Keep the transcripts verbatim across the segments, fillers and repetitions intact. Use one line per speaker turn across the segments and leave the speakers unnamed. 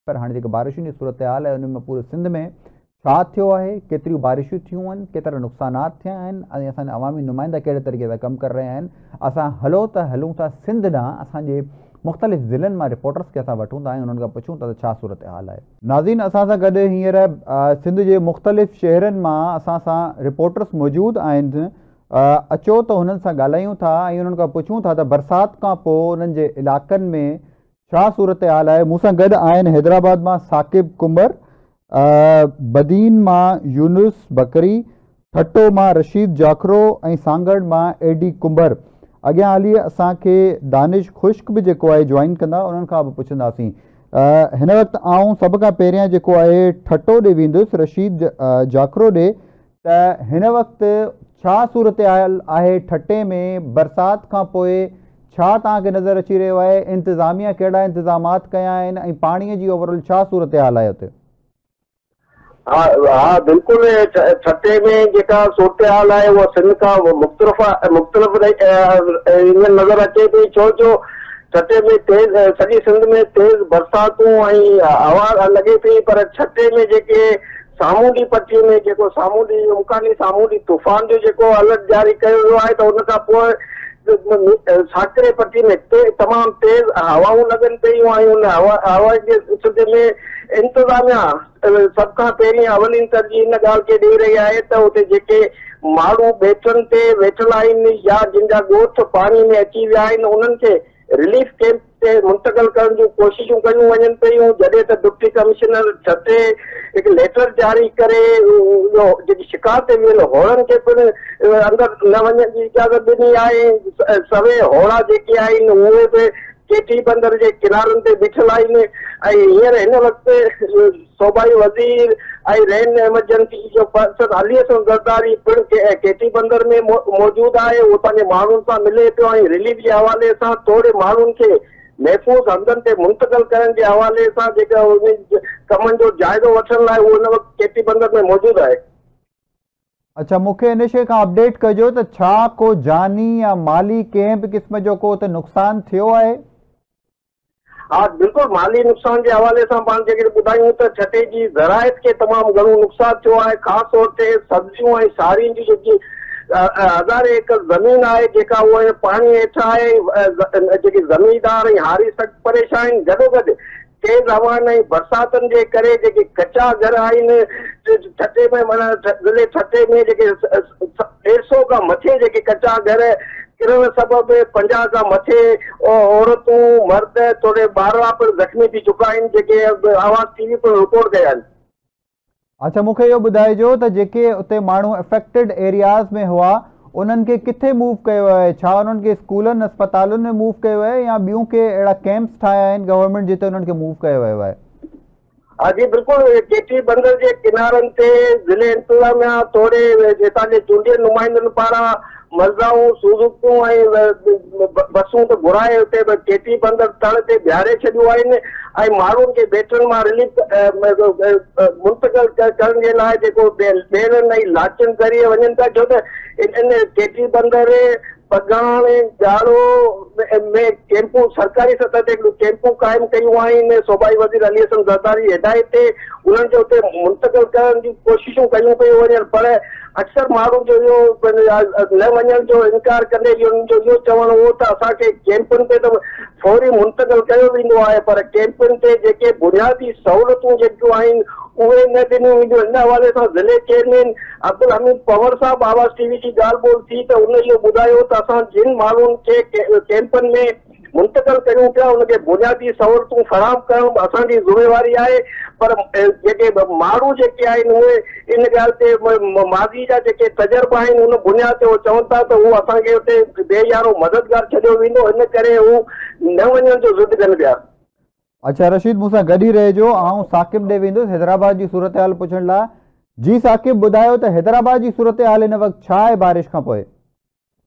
पर हाणे जेका बारिशुनि जी सूरत हाल आहे उन में पूरे सिंध में छा थियो आहे, केतिरियूं बारिशूं थियूं आहिनि, केतिरा नुक़सानात थिया आहिनि ऐं असांजा अवामी नुमाइंदा कहिड़े तरीक़े सां कमु करे रहिया आहिनि। असां हलो त हलूं था सिंध ॾांहुं, असांजे मुख़्तलिफ़ ज़िलनि मां रिपोर्टर्स खे असां वठूं था ऐं उन्हनि खां पुछूं था त छा सूरत हाल आहे। नाज़रीन, असां सां गॾु हींअर सिंध जे मुख़्तलिफ़ शहरनि मां असां सां रिपोर्टर्स मौजूदु आहिनि। अचो त हुननि सां ॻाल्हायूं था ऐं उन्हनि खां पुछूं था त बरसाति खां पोइ उन्हनि जे इलाइक़नि में छा सूरत हाल आहे। मूंसां गॾु आहिनि हैदराबाद मां साकिब कुंबर, बदीन मां यूनुस बकरी, ठट्टो मां रशीद जाखरो ऐं सांगड़ मां एडी कुंबर। अॻियां हली असांखे दानिश ख़ुश्क बि जेको आहे जॉइन कंदा, उन्हनि खां बि पुछंदासीं। हिन वक़्तु आऊं सभ खां पहिरियां जेको आहे ठट्टो ॾे वेंदुसि, रशीद जाखरो ॾे, त हिन वक़्तु छा सूरत हाल आहे ठट्टे में बरसाति खां पोइ, छा तव्हांखे नज़र अची रहियो आहे, इंतिज़ामिया कहिड़ा इंतज़ामात कया आहिनि ऐं पाणीअ जी ओवरऑल छा सूरत हाल आहे हुते?
हाँ हाँ बिल्कुल, ठट्टे में जेका सूरत हाल आहे उहा सिंध खां मुख़्तलिफ़ मुख़्तलिफ़ नज़र अचे थी, छो जो ठट्टे में तेज़ सॼी सिंध में तेज़ बरसातूं ऐं हवा लॻे थी, पर ठट्टे में जेके सामूंडी पट्टीअ में जेको सामूंडी इम्कानी सामूंडी तूफ़ान जो जेको अलर्ट जारी कयो वियो आहे, त उन खां पोइ साकिरे पट्टी में ते तमामु तेज़ हवाऊं लॻनि पियूं ऐं उन हवा हवा जे सिलसिले में इंतिज़ामिया सभ खां पहिरीं अवलीन तरजीह इन ॻाल्हि खे ॾेई रही आहे त उते जेके माण्हू ॿेटनि ते वेठल आहिनि या जिन जा ॻोठ पाणी में अची विया आहिनि, उन्हनि खे रिलीफ कैंप ते मुंतक़िल करण जूं कोशिशूं कयूं वञनि पियूं, जॾहिं त डिप्टी कमिश्नर ठट्टे हिकु लेटर जारी करे जेकी शिकायत ते वियल होड़नि खे पिणु अंदरि न वञण जी इजाज़त ॾिनी आहे। सवे होड़ा जेके आहिनि उहे बि केटी बंदर जे किनारनि ते बीठल आहिनि ऐं हींअर हिन वक़्तु सूबाई वज़ीर ऐं रेन एमरजेंसी जो पर्सन अली हसन ज़रदारी पिणु केटी बंदर में मौजूदु आहे। उहो पंहिंजे माण्हुनि सां मिले पियो ऐं रिलीफ जे हवाले सां थोरे माण्हुनि खे महफ़ूज़ हंधनि ते मुंतक़िल करण जे हवाले सां जेका उन कमनि जो जाइज़ो वठण लाइ उहो हिन वक़्तु केटी बंदर में मौजूदु आहे।
अच्छा, मूंखे इन शइ खां अपडेट कजो त छा को जानी या माली कंहिं बि क़िस्म जो को त नुक़सानु थियो आहे?
हाँ बिल्कुल, माली नुक़सान के हवाले से पान जेके ॿुधायूं त ठट्टे जी ज़राइत के तमाम घणो नुक़सान थियो आहे। ख़ास तौर ते सब्जियों ऐं सारियुनि जी जेकी हज़ारे एकड़ ज़मीन आहे जेका उहा पाणी हेठि आहे, जेकी ज़मीनदार ऐं हारी सख़्तु परेशान आहिनि। गॾोगॾु तेज़ हवाउनि ऐं बरसातुनि जे करे जेके कचा घर आहिनि ठट्टे में, माना ज़िले ठट्टे में जेके ॾेढ सौ खां मथे जेके कचा घर किरण सबबि पंजाह खां मथे औरतूं मर्द थोरे ॿार पिणु ज़ख़्मी थी चुका आहिनि, जेके आवाज़ टीवी पर रिपोर्ट कया आहिनि।
अच्छा, मूंखे इहो ॿुधाइजो त जेके उते माण्हू अफेक्टेड एरियाज़ में हुआ उन्हनि खे किथे मूव कयो आहे? छा उन्हनि खे स्कूलनि अस्पतालुनि में मूव कयो आहे या ॿियूं के अहिड़ा कैंप्स ठाहिया आहिनि गवर्नमेंट जिते उन्हनि खे मूव कयो वियो आहे?
हाँ जी बिल्कुल, केटी बंदर के किनारनि ते ज़िले इंतज़ामिया थोरे हितां जे चूंडियल नुमाइंदनि पारां मज़दाऊं सुज़ुकियूं ऐं बसूं त घुराए उते केटी बंदर तण ते बीहारे छॾियूं आहिनि ऐं माण्हुनि खे बेटनि मां रिलीफ मुंतक़िल करण जे लाइ जेको ॿेड़नि ऐं लाचनि ज़रिए वञनि था, छो त इन केटी बंदर पगाण ॻाढ़ो में कैंपूं सरकारी सतह ते कैंपूं क़ाइमु कयूं आहिनि। सूबाई वज़ीर अली हसन ज़रदारी हिदायत ते उन्हनि खे उते मुंतक़िल करण जी कोशिशूं कयूं पियूं वञनि, पर अक्सर माण्हू जो इहो न वञण जो इनकार कंदे उन्हनि जो इहो चवणु हो त असांखे कैंपुनि ते त फौरी मुंतक़िल कयो वेंदो आहे, पर कैंपुनि ते जेके बुनियादी सहूलियतूं जेकियूं आहिनि उहे न ॾिनियूं वेंदियूं। हिन हवाले सां ज़िले चेयरमैन अब्दुल हमीद पवर साहब आवाज़ टीवी जी ॻाल्हि ॿोल थी त उन इहो ॿुधायो त असां जिन माण्हुनि खे कैंपनि में मुंतक़िल कयूं पिया उनखे बुनियादी सहूलियतूं फराहम करणु असांजी ज़िम्मेवारी आहे, पर जेके माण्हू जेके आहिनि उहे इन ॻाल्हि ते माज़ी जा जेके तजुर्बा आहिनि उन बुनियाद ते उहे चवनि था त उहो असांखे उते बेयारो मददगार छॾियो वेंदो, इन करे हू न वञण जो ज़िद कनि पिया।
अच्छा रशीद, मूंसां गॾु ई रहिजो, आउं साकिब ॾे वेंदुसि हैदराबाद जी सूरत हाल पुछण लाइ। जी साकिब, ॿुधायो त हैदराबाद जी सूरत हाल हिन वक़्तु छा आहे बारिश खां पोइ?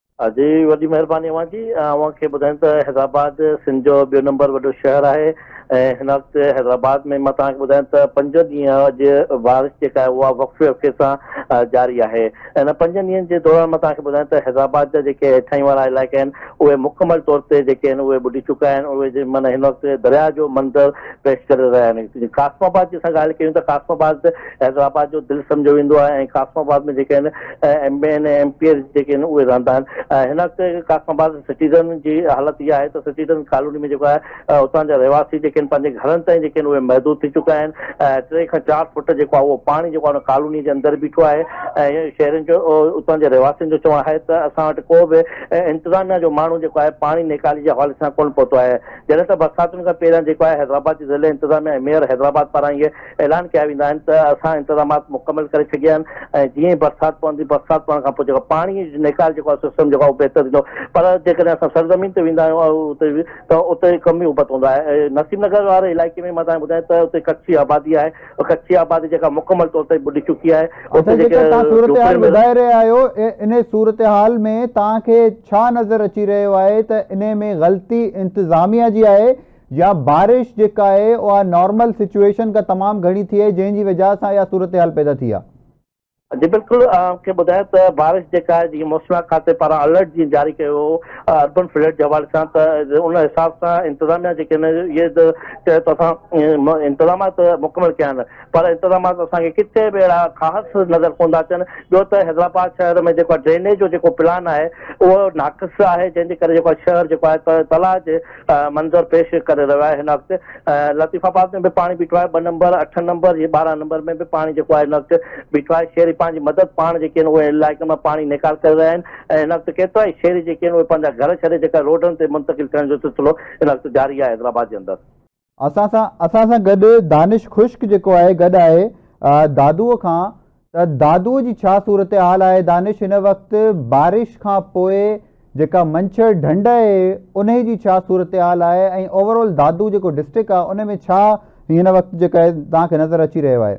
जी वॾी महिरबानी अव्हां जी। अव्हां खे ॿुधायूं त हैदराबाद सिंध जो ॿियो नंबर वॾो शहर आहे ऐं हिन वक़्तु हैदराबाद में मां तव्हांखे ॿुधायां त पंज ॾींहं अॼु बारिश जेका आहे उहा वक़्फ़े वक़्फ़े सां जारी आहे। हिन पंज ॾींहंनि जे दौरान मां तव्हांखे ॿुधायां त हैदराबाद जा जेके हेठाई वारा इलाइक़ा आहिनि उहे मुकमल तौर ते जेके आहिनि उहे ॿुॾी चुका आहिनि। उहे माना हिन वक़्तु दरिया जो मंज़र पेश करे रहिया आहिनि। क़ासिमाबाद जी असां ॻाल्हि कयूं त क़ासिमाबाद हैदराबाद जो दिलि सम्झो वेंदो आहे ऐं क़ासिमाबाद में जेके आहिनि M N M P S जेके आहिनि उहे रहंदा आहिनि। हिन वक़्तु क़ासिमाबाद सिटीज़न जी हालति इहा आहे त सिटीज़न कॉलोनी में जेको आहे उतां जा रहवासी जेके आहिनि पंहिंजे घरनि ताईं जेके आहिनि उहे महदूद थी चुका आहिनि। टे खां चारि फुट जेको आहे उहो पाणी जेको आहे कॉलोनी जे अंदरि बीठो आहे ऐं शहरनि जो उतां जे रहवासियुनि जो चवणु आहे त असां वटि को बि इंतिज़ामिया जो माण्हू जेको आहे पाणी निकाली जे हवाले सां कोन पहुतो आहे। जॾहिं त बरसातुनि खां पहिरियां जेको आहे हैदराबाद जी ज़िले इंतिज़ामिया ऐं मेयर हैदराबाद पारां इहे ऐलान कया वेंदा आहिनि त असां इंतिज़ामात मुकमल करे छॾिया आहिनि ऐं जीअं ई बरसाति पवंदी बरसाति पवण खां पोइ जेको पाणी निकाल जेको आहे सिस्टम जेको आहे उहो बहितर थींदो। पर जेकॾहिं असां सरज़मीन ते वेंदा आहियूं उते त उते कम ई उबत हूंदो आहे। नसीम नगर वारे इलाइक़े में मां तव्हांखे ॿुधायां त उते कच्ची आबादी आहे, कच्ची आबादी जेका मुकमल तौर ते ॿुॾी चुकी आहे।
ॿुधाए रहिया आहियो इन सूरत हाल में तव्हांखे छा नज़र अची रहियो आहे त इन में ग़लती इंतिज़ामिया जी आहे या बारिश जेका आहे उहा नॉर्मल सिचुएशन खां तमामु घणी थी आहे जंहिंजी वजह सां इहा सूरत हाल पैदा थी आहे?
जी बिल्कुलु मूंखे ॿुधायो त बारिश जेका आहे जीअं मौसमियात खाते पारां अलर्ट जीअं जारी कयो हो अर्बन फ्लड जे हवाले सां त उन हिसाब सां इंतिज़ामिया जेके आहिनि इहे चए त असां इंतिज़ामात मुकमल कया आहिनि पर इंतिज़ामात असांखे किथे बि अहिड़ा ख़ासि नज़र कोन था अचनि। ॿियो त हैदराबाद शहर में जेको ड्रेनेज जो जेको प्लान आहे उहो नाक़िस आहे जंहिंजे करे जेको शहर जेको आहे त तलाउ जे मंज़र पेश करे रहियो आहे। हिन वक़्तु लतीफ़ाबाद में बि पाणी बीठो आहे, ॿ नंबर अठ नंबर या ॿारहं नंबर में बि पाणी जेको आहे हिन वक़्तु बीठो आहे। शहरी पंहिंजी मदद पाण जेके आहिनि उहे इलाइक़े में पाणी निकाल करे रहिया आहिनि ऐं हिन वक़्तु केतिरा ई शहरी जेके आहिनि उहे पंहिंजा घर छॾे जेका रोडनि ते मुंतक़िल करण जो सिलसिलो हिन वक़्तु जारी आहे हैदराबाद जे अंदरि।
असां सां असां सां गॾु दानिश ख़ुश्क जेको आहे गॾु आहे दादूअ खां। त दादूअ जी छा सूरत हाल आहे दानिश हिन वक़्तु बारिश खां पोइ जेका मंछर ढंढ आहे उन जी छा सूरत हाल आहे ऐं ओवरऑल दादू जेको डिस्ट्रिक्ट आहे उन में छा हिन वक़्तु जेका आहे तव्हांखे नज़र अची रहियो आहे?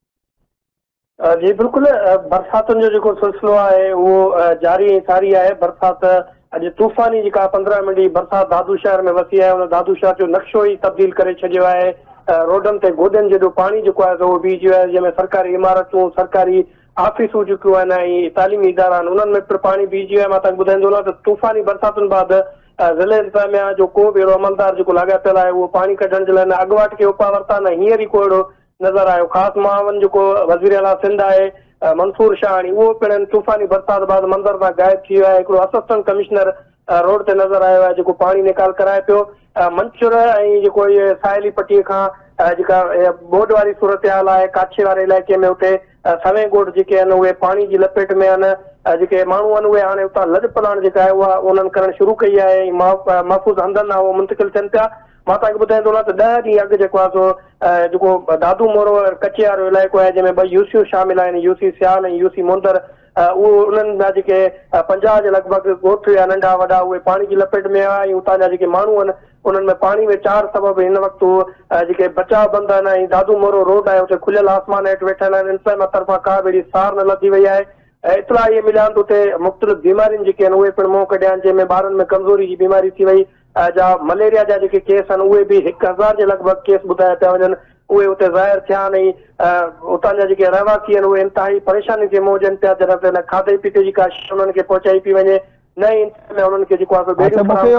जी बिल्कुलु बरसातुनि जो जेको सिलसिलो आहे उहो जारी सारी आहे। बरसाति अॼु तूफ़ानी जेका पंद्रहं मिंट जी बरसाति दादू शहर में वसी आहे। उन दादू शहर जो नक्शो ई तब्दील करे छॾियो आहे। रोडनि ते गोॾनि जेॾो पाणी जेको आहे उहो बीहजी वियो आहे जंहिंमें सरकारी इमारतूं सरकारी ऑफिसूं जेकियूं आहिनि ऐं तालीमी इदारा आहिनि उन्हनि में पिणु पाणी बीहजी वियो आहे। मां तव्हांखे ॿुधाईंदो न त तूफ़ानी बरसातुनि बैदि ज़िले इंतिज़ामिया जो को बि अहिड़ो अमलदार जेको लॻापियल आहे उहो पाणी कढण जे लाइ न अॻुवाट खे उपा वरिता न हींअर ई को अहिड़ो नज़र आयो। ख़ासि मुआविन जेको वज़ीर आला सिंध आहे मंसूर शाहानी उहो पिणु तूफ़ानी बरसाति बैदि मंज़र तां गाइब थी वियो आहे। हिकिड़ो असिस्टेंट कमिश्नर रोड ते नज़र आयो आहे जेको पाणी निकाल कराए पियो। मंचुर ऐं जेको इहे साहेली पटीअ खां जेका बोड वारी सूरत हाल आहे काछे वारे इलाइक़े में उते सवे ॻोठ जेके आहिनि उहे पाणी जी लपेट में आहिनि। जेके माण्हू आहिनि उहे हाणे उतां लॾ पलाण जेका आहे उहा उन्हनि करणु शुरू कई आहे ऐं महफ़ूज़ हंधनि आहे उहो मुंतक़िल थियनि पिया। मां तव्हांखे ॿुधाईंदो न त ॾह ॾींहं अॻु जेको आहे सो जेको दादू मोरो कचे वारो इलाइक़ो आहे जंहिंमें ॿ यूसियूं शामिल आहिनि यूसी सियाल ऐं यूसी मुंदर उहो उन्हनि जा जेके पंजाह जे लॻभॻि ॻोठ हुआ नंढा वॾा उहे पाणी जी लपेट में आया ऐं उतां जा जेके माण्हू आहिनि उन्हनि में पाणी में चारि सबब हिन वक़्तु जेके बचाव बंद आहिनि ऐं दादू मोरो रोड आहे उते खुलियल आसमान हेठि वेठल आहिनि। इंतिज़ामिया तरफ़ां का बि अहिड़ी सार न लधी वई आहे। इतला इहे मिलिया आहिनि त उते मुख़्तलिफ़ बीमारियूं जेके आहिनि उहे पिणु मुंहुं कढिया आहिनि जंहिंमें ॿारनि में कमज़ोरी जी बीमारी थी वई जा मलेरिया जा जेके केस आहिनि उहे बि हिकु हज़ार जे लॻभॻि केस ॿुधाया पिया वञनि उहे उते ज़ाहिर थिया आहिनि ऐं उतां जा जेके रहवासी आहिनि उहे इंतिहाई परेशानी जे मोह ॾियनि पिया जॾहिं त खाधे पीते जी का शइ उन्हनि खे पहुचाई पई वञे न ई उन्हनि खे जेको आहे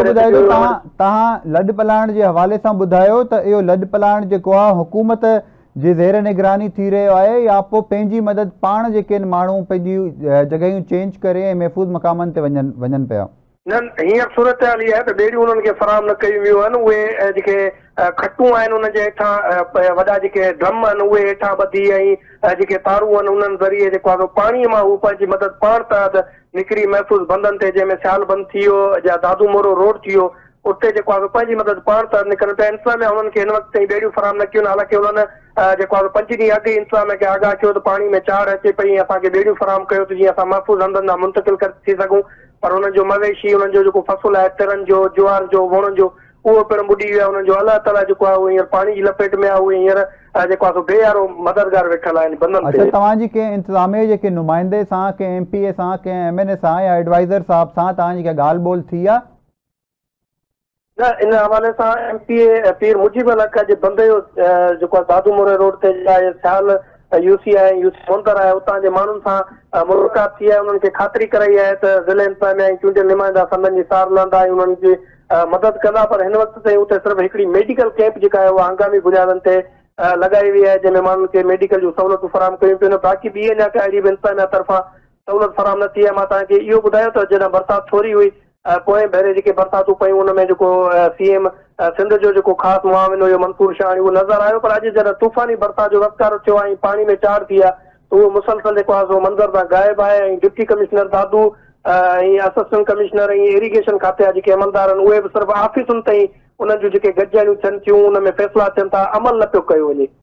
तव्हां लॾ पलाण जे हवाले सां ॿुधायो त इहो लॾ पलाण जेको आहे हुकूमत जे ज़ेर निगरानी थी रहियो आहे या पोइ पंहिंजी मदद पाण जेके आहिनि माण्हू पंहिंजी जॻहियूं चेंज करे ऐं महफ़ूज़ मक़ामनि ते वञनि वञनि पिया?
न हींअर सूरत हाल इहा आहे त ॿेड़ियूं उन्हनि खे फराहम न कयूं वियूं आहिनि। उहे जेके खटूं आहिनि उन जे हेठां वॾा जेके ड्रम आहिनि उहे हेठां ॿधी ऐं जेके तारूं आहिनि उन्हनि ज़रिए जेको आहे पाणीअ मां हू पंहिंजी मदद पाण त निकिरी महफ़ूज़ बंदनि ते जंहिंमें सियाल बंदि थी वियो या दादू मोरो रोड थी वियो उते जेको आहे पंहिंजी मदद पाण त निकिरनि पिया। इंतिज़ामिया उन्हनि खे हिन वक़्तु ताईं ॿेड़ियूं फराहम न कयूं आहिनि। हालांकि उन्हनि जेको आहे पंज ॾींहं अॻु इंतिज़ामिया खे आगाह कयो त पाणी में चाढ़ अचे पई असांखे ॿेड़ियूं फराहम कयो त जीअं असां महफ़ूज़ हंधनि तां मुंतक़िल करे थी सघूं। पर हुननि जो मवेशी हुननि जो जेको फसल आहे तिरनि जो ज्वार जो वण जो उहो पिणु ॿुॾी वियो आहे। हुननि जो अलाह ताला जेको आहे उहो हींअर पाणी जी लपेट में आहे। उहे हींअर जेको आहे बेयारो मददगार वेठल आहिनि बंदनि ते।
तव्हांजी कंहिं इंतिज़ामिया जेके नुमाइंदे सां कंहिं एम पी ए सां कंहिं एम एन ए सां या एडवाइज़र साहिब सां तव्हांजी का ॻाल्हि ॿोल थी आहे?
न इन हवाले सां एम पी ए पीर मुजीब अल हक जे बंदे जो जेको आहे दादू मोरे रोड ते सियाल यूसी आहे यूसी मुंदर आहे उतां जे माण्हुनि सां मुलाक़ात थी आहे उन्हनि खे ख़ातिरी कराई आहे त ज़िले इंतिज़ामिया ऐं चूंडियल नुमाइंदा संदनि जी सार लहंदा ऐं उन्हनि जी मदद कंदा पर हिन वक़्त ताईं उते सिर्फ़ु हिकिड़ी मेडिकल कैंप जेका आहे उहा हंगामी बुनियादनि ते लॻाई वई आहे जंहिंमें माण्हुनि खे मेडिकल जूं सहूलियतूं फराहम कयूं पियूं बाक़ी ॿी अञा का अहिड़ी बि इंतिज़ामिया तरफ़ां सहूलियत फराहम न थी आहे। मां तव्हांखे इहो ॿुधायो त जॾहिं बरसाति थोरी हुई पोइ भेरे जेके बरसातूं पयूं उन में जेको सी एम सिंध जो जेको ख़ासि मुआविन हुयो मंसूर शाह उहो नज़र आयो पर अॼु जॾहिं तूफ़ानी बरसाति जो रफ़्तार थियो आहे ऐं पाणी में चाढ़ थी आहे त उहो मुसलसल जेको आहे सो मंज़र तां ग़ाइबु आहे ऐं डिप्टी कमिश्नर दादू ऐं असिस्टेंट कमिश्नर ऐं इरीगेशन खाते जा जेके अमलदार आहिनि उहे बि सिर्फ़ु ऑफिसुनि ताईं उन्हनि जूं जेके गॾिजाणियूं थियनि थियूं उन में फ़ैसिला थियनि था अमल न पियो कयो वञे।